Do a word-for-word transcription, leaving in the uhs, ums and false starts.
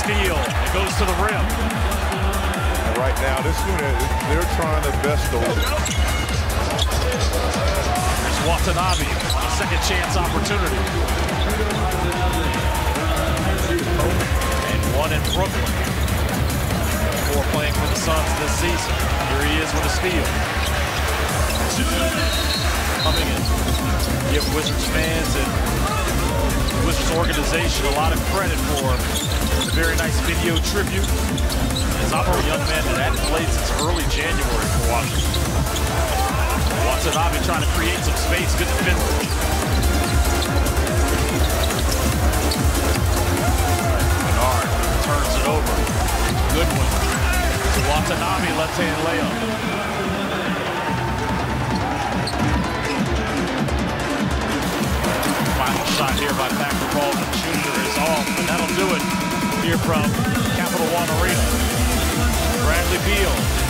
steal. It goes to the rim. And right now, this unit, they're trying their best to. There's Watanabe, a second chance opportunity. And one in Brooklyn. Before playing for the Suns this season. Here he is with a steal. Coming in. Give Wizards fans and Wizards organization a lot of credit for a very nice video tribute. As I'm a young man that hadn't played since early January for Washington. Watanabe trying to create some space, good defense. Bernard turns it over. Goodwin to Watanabe, left-hand layup. Final shot here by Patrick Baldwin Junior is off, and that'll do it here from Capital One Arena. Bradley Beal